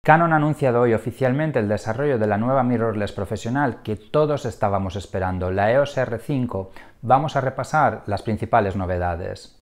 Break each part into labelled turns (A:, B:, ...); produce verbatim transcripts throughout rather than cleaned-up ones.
A: Canon ha anunciado hoy oficialmente el desarrollo de la nueva mirrorless profesional que todos estábamos esperando, la E O S R cinco. Vamos a repasar las principales novedades.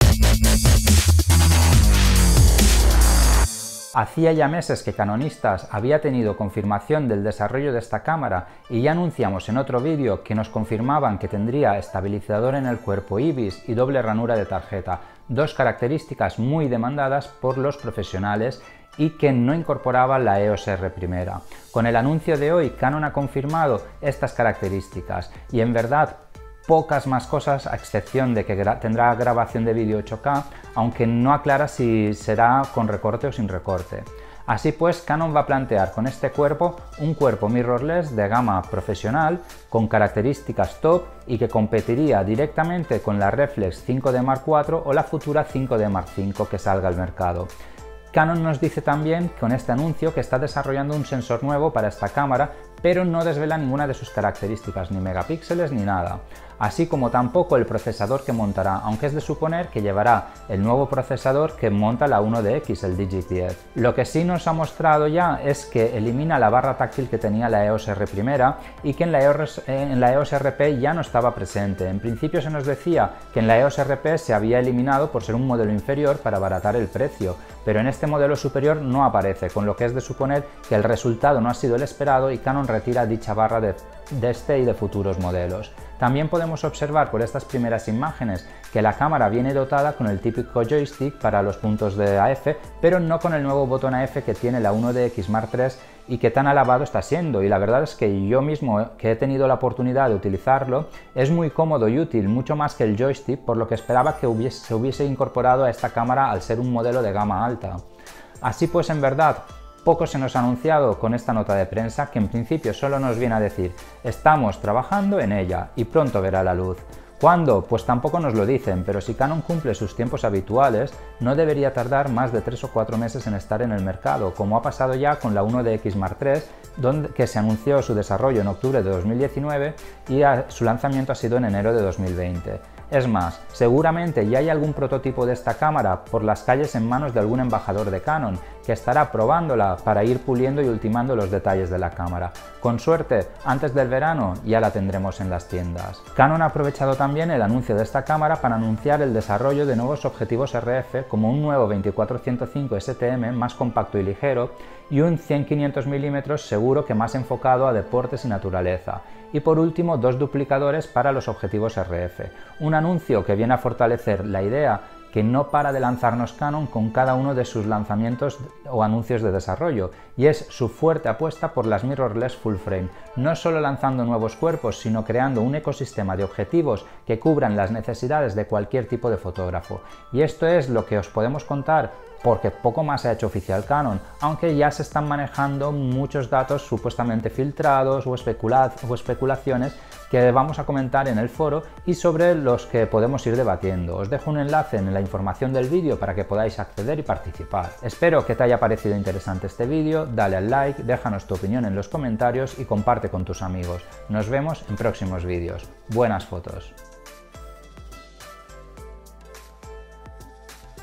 A: Hacía ya meses que Canonistas había tenido confirmación del desarrollo de esta cámara y ya anunciamos en otro vídeo que nos confirmaban que tendría estabilizador en el cuerpo I B I S y doble ranura de tarjeta, dos características muy demandadas por los profesionales y que no incorporaba la E O S R primera. Con el anuncio de hoy, Canon ha confirmado estas características y en verdad pocas más cosas, a excepción de que gra- tendrá grabación de vídeo ocho K, aunque no aclara si será con recorte o sin recorte. Así pues, Canon va a plantear con este cuerpo un cuerpo mirrorless de gama profesional con características top y que competiría directamente con la Reflex cinco D Mark cuatro o la futura cinco D Mark cinco que salga al mercado. Canon nos dice también con este anuncio que está desarrollando un sensor nuevo para esta cámara, pero no desvela ninguna de sus características, ni megapíxeles ni nada, así como tampoco el procesador que montará, aunque es de suponer que llevará el nuevo procesador que monta la uno D X, el D G P F. Lo que sí nos ha mostrado ya es que elimina la barra táctil que tenía la E O S R primera y que en la, en la E O S R P ya no estaba presente. En principio se nos decía que en la E O S R P se había eliminado por ser un modelo inferior para abaratar el precio, pero en este modelo superior no aparece, con lo que es de suponer que el resultado no ha sido el esperado y Canon retira dicha barra de, de este y de futuros modelos. También podemos observar por estas primeras imágenes que la cámara viene dotada con el típico joystick para los puntos de A F, pero no con el nuevo botón A F que tiene la uno D X Mark tres y que tan alabado está siendo, y la verdad es que yo mismo que he tenido la oportunidad de utilizarlo es muy cómodo y útil, mucho más que el joystick, por lo que esperaba que hubiese, se hubiese incorporado a esta cámara al ser un modelo de gama alta. Así pues, en verdad, poco se nos ha anunciado con esta nota de prensa, que en principio solo nos viene a decir estamos trabajando en ella y pronto verá la luz. ¿Cuándo? Pues tampoco nos lo dicen, pero si Canon cumple sus tiempos habituales, no debería tardar más de tres o cuatro meses en estar en el mercado, como ha pasado ya con la uno D X Mark tres, donde, que se anunció su desarrollo en octubre de dos mil diecinueve y a, su lanzamiento ha sido en enero de dos mil veinte. Es más, seguramente ya hay algún prototipo de esta cámara por las calles en manos de algún embajador de Canon, que estará probándola para ir puliendo y ultimando los detalles de la cámara. Con suerte, antes del verano ya la tendremos en las tiendas. Canon ha aprovechado también el anuncio de esta cámara para anunciar el desarrollo de nuevos objetivos R F, como un nuevo veinticuatro ciento cinco S T M más compacto y ligero y un cien quinientos milímetros seguro que más enfocado a deportes y naturaleza. Y por último, dos duplicadores para los objetivos R F. Un anuncio que viene a fortalecer la idea que no para de lanzarnos Canon con cada uno de sus lanzamientos o anuncios de desarrollo, y es su fuerte apuesta por las mirrorless full frame, no solo lanzando nuevos cuerpos, sino creando un ecosistema de objetivos que cubran las necesidades de cualquier tipo de fotógrafo. Y esto es lo que os podemos contar, porque poco más se ha hecho oficial Canon, aunque ya se están manejando muchos datos supuestamente filtrados o, especula o especulaciones que vamos a comentar en el foro y sobre los que podemos ir debatiendo. Os dejo un enlace en la información del vídeo para que podáis acceder y participar. Espero que te haya parecido interesante este vídeo, dale al like, déjanos tu opinión en los comentarios y comparte con tus amigos. Nos vemos en próximos vídeos. Buenas fotos.